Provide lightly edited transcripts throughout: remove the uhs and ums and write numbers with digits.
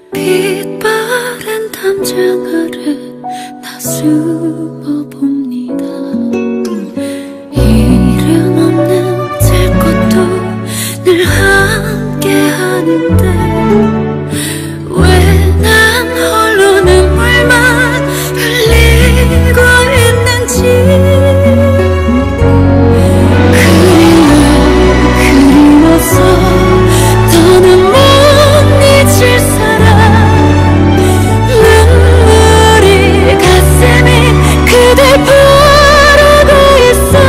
빛바랜 담장 아래 나 숨어봅니다. 이름 없는 들꽃도 늘 함께 하는데 왜 난 홀로 눈물만 흘리고 있는지. 그리워서 더는 못 잊을 사람. 눈물이 가슴이 그댈 부르고 있어.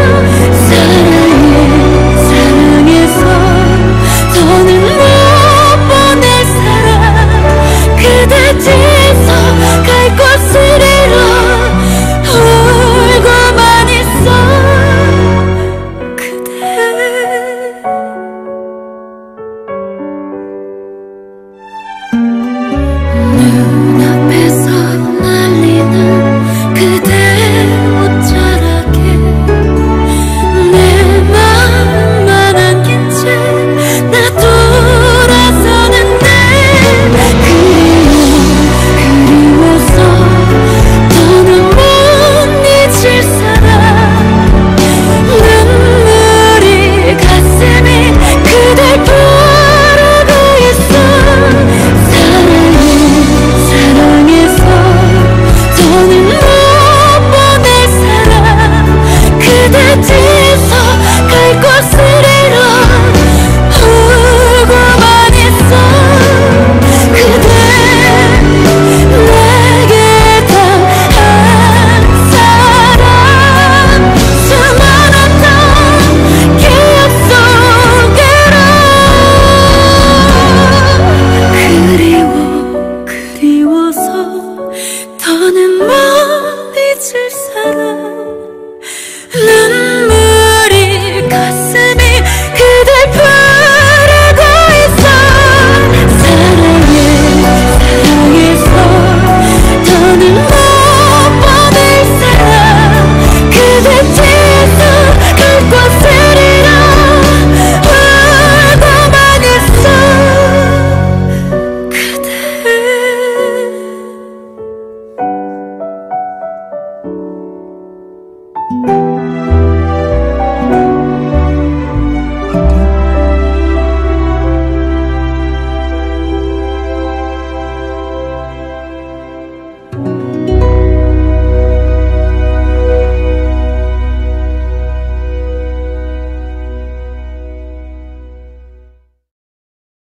사랑해서 더는 못 보낼 사람. 그대 뒤에서 갈 곳을 잃어 울고만 있어. 눈앞에서 날리는 그대 옷자락에 내 마음만 안긴 채 나 돌아서는데. 그리워서 더는 못 잊을 사람. 눈물이 가슴이 그댈 부르고 있어. 사랑해서 더는 못 보낼 사람. 그대 뒤에서 갈 곳을 잃어 울고만 있어. 그대 내게 단 한 사람. 수많았던 기억 속으로. 그리워서 더는 못 잊을 사람. 눈물이 가슴이 그댈 부르고 있어. 사랑해서 더는 못 보낼 사람. 그대 뒤에서 갈 곳을 잃어 울고만 있어. 그대